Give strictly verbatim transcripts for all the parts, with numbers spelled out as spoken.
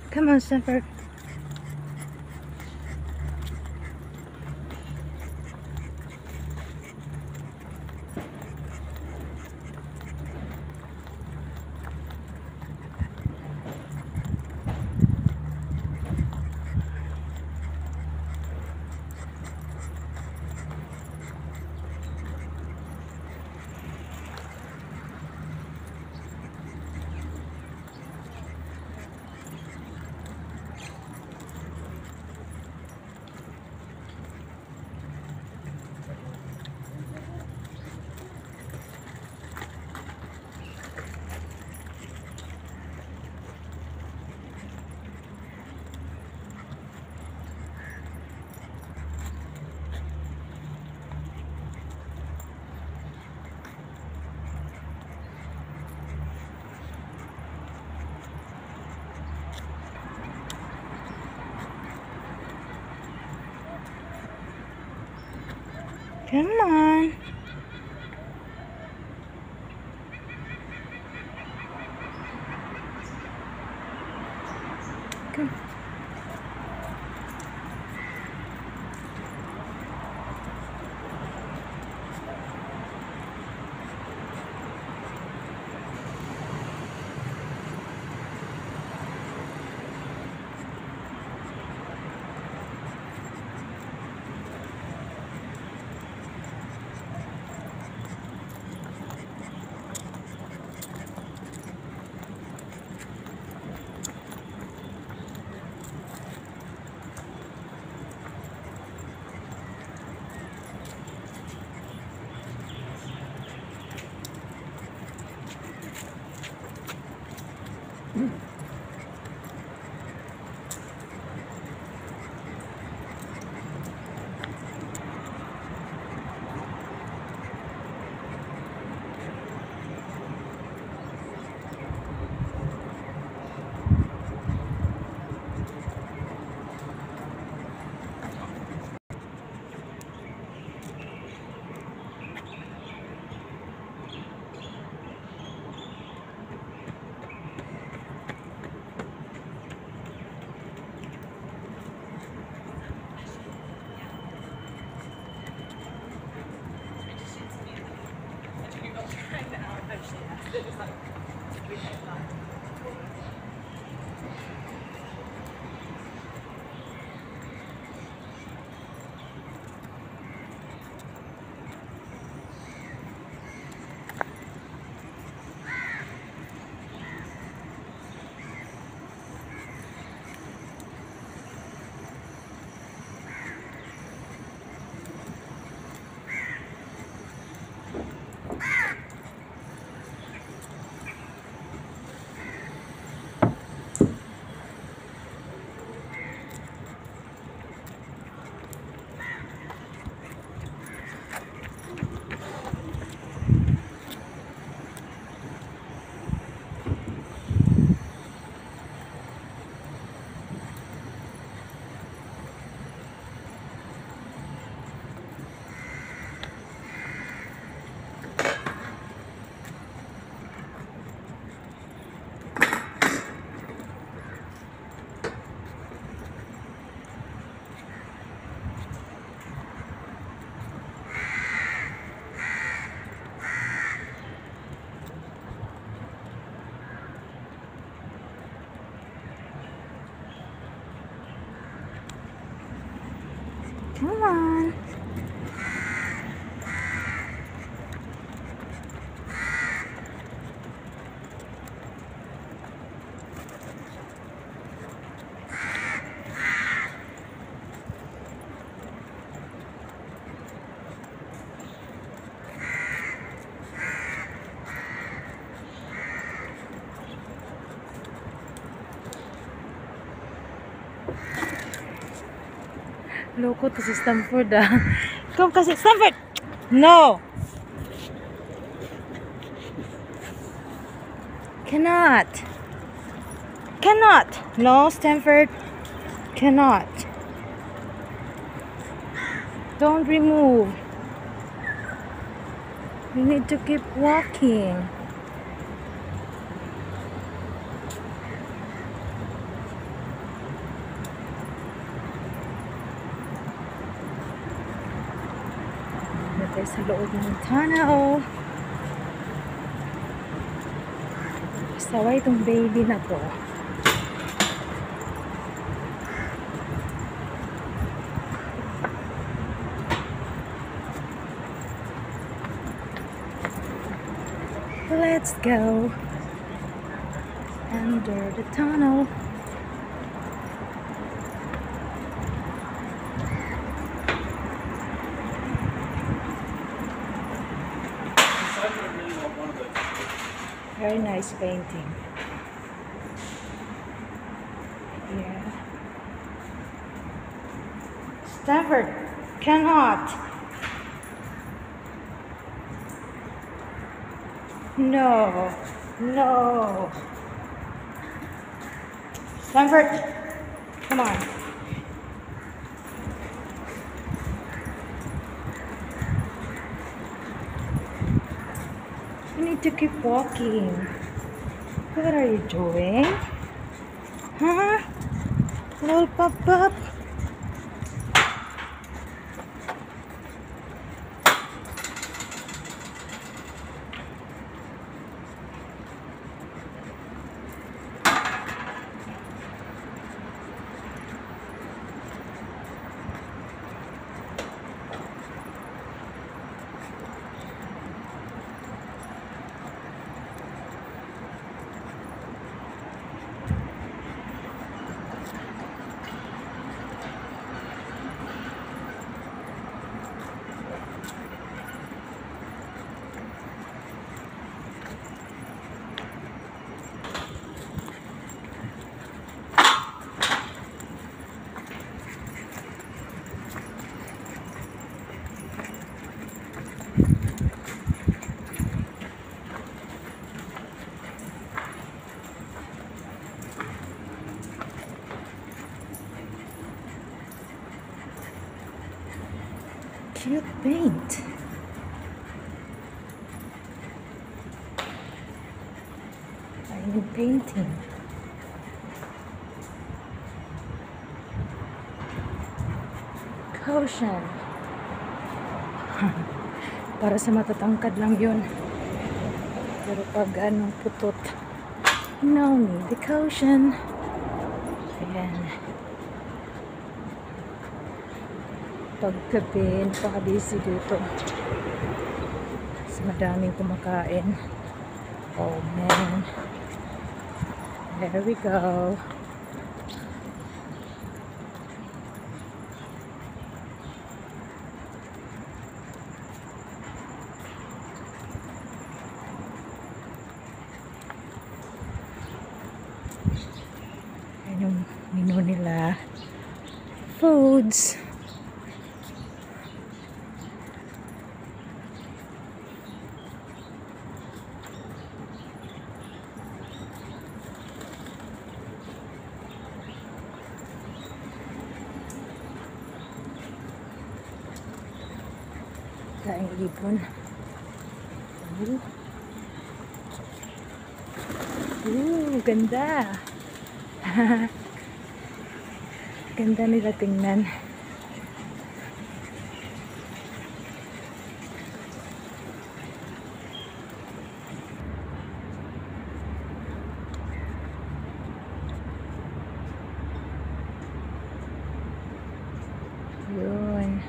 Come on, Stanford. Come on. Come. Come on. Loko to si Stanford ah. Ikaw kasi Stanford! No! Cannot! Cannot! No, Stanford! Cannot! Don't remove. You need to keep walking. tayo sa loob ng tunnel. Saway itong baby na to. Let's go under the tunnel. Very nice painting. Yeah. Stanford cannot. No, no. Stanford, come on. You need to keep walking. What are you doing? Huh? Little pup pup. Cute paint. I'm painting. Caution. Para sa matatangkad lang yun. Pero pag anong putot, no need the caution. Ayan. Paggabi, napaka-busy dito. Kasi madaming kumakain. Oh man. There we go. Ayan yung menu nila. Foods. Kaing ibon. Ooh. Ooh, ganda. Ganda nila tingnan. Yun.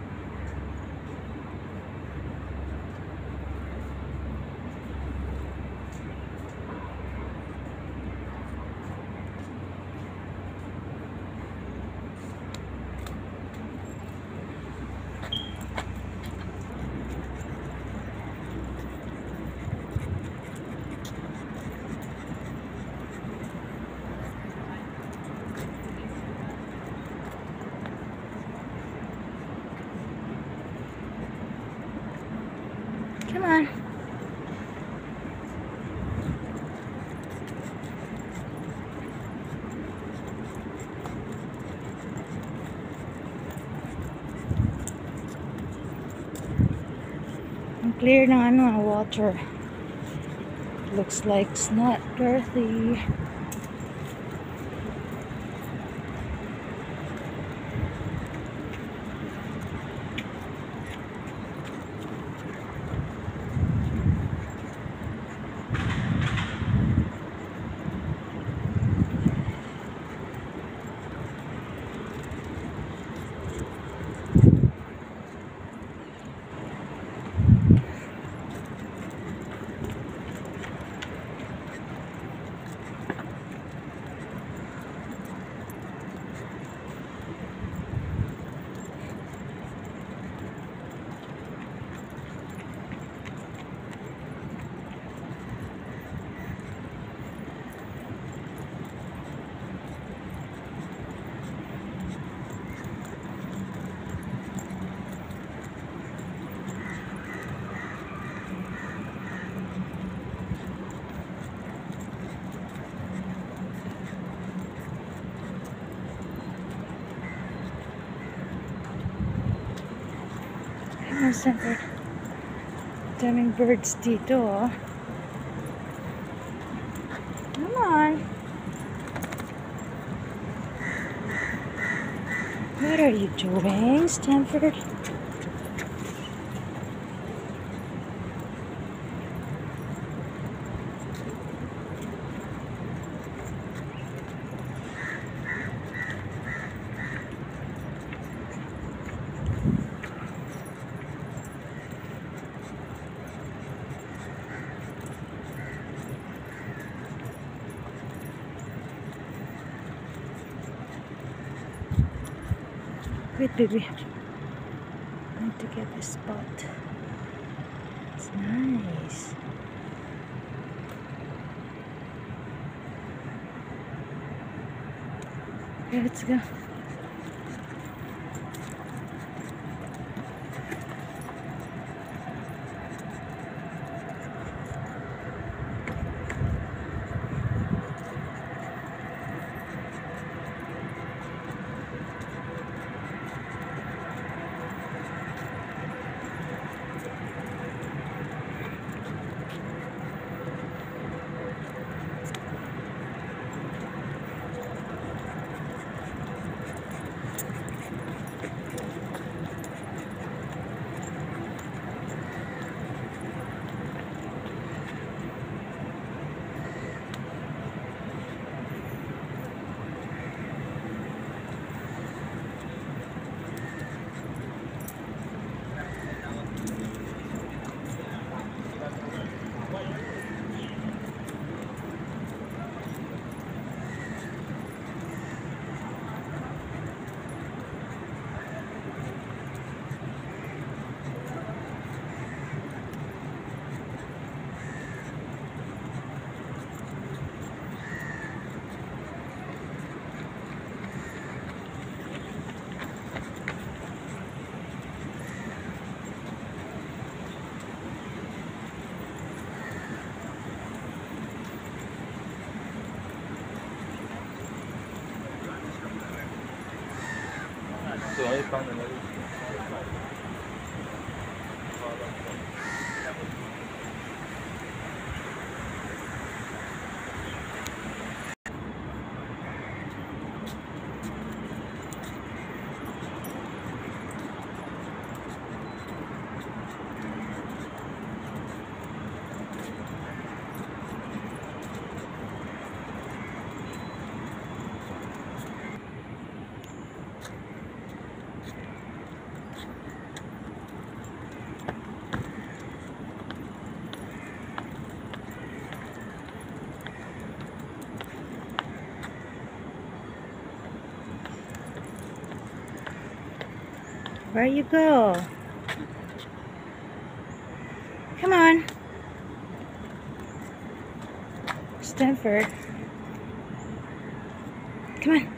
Come on. Ang clear ng ano, water. Looks like it's not dirty. Come on, Stanford. Daming birds dito, oh. Come on. What are you doing, Stanford? Wait, baby. I need to get this spot. It's nice. Okay, let's go. Where you go? Come on. Stanford. Come on.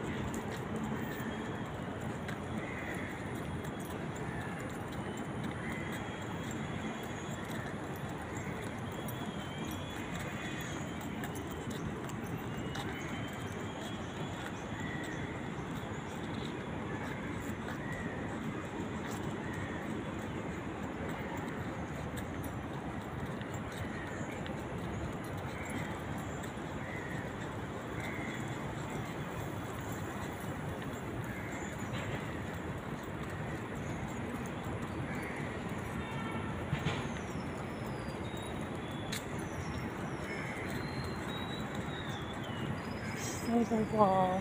There's a wall.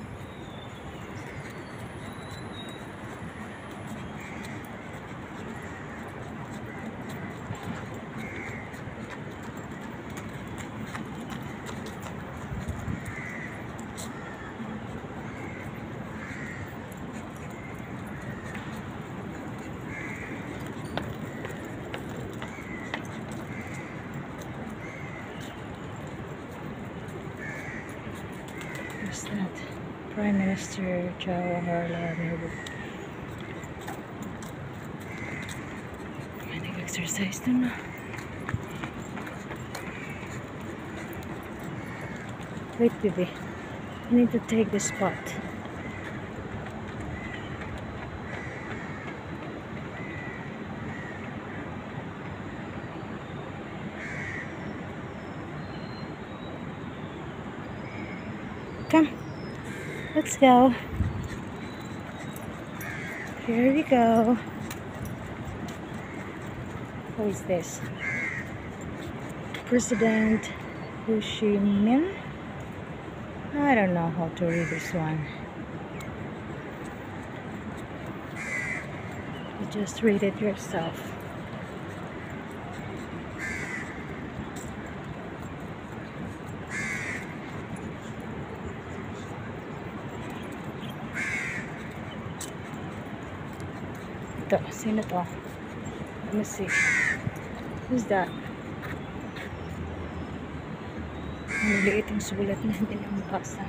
Who's that? Prime Minister Jawaharlal Nehru. May nag-exercise dun na. Wait, baby. I need to take this spot. Come, let's go. Here we go. Who is this? President Ho Chi Minh? I don't know how to read this one. You just read it yourself. Ito, sino to? Let me see. Who's that? Ang liit yung sulat na hindi na mabasa.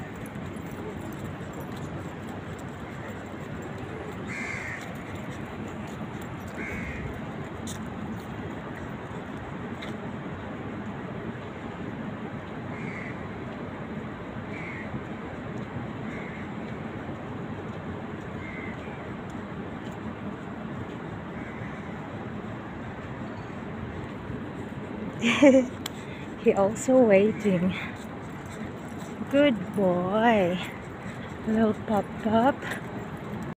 He also waiting. Good boy. Little pop pop.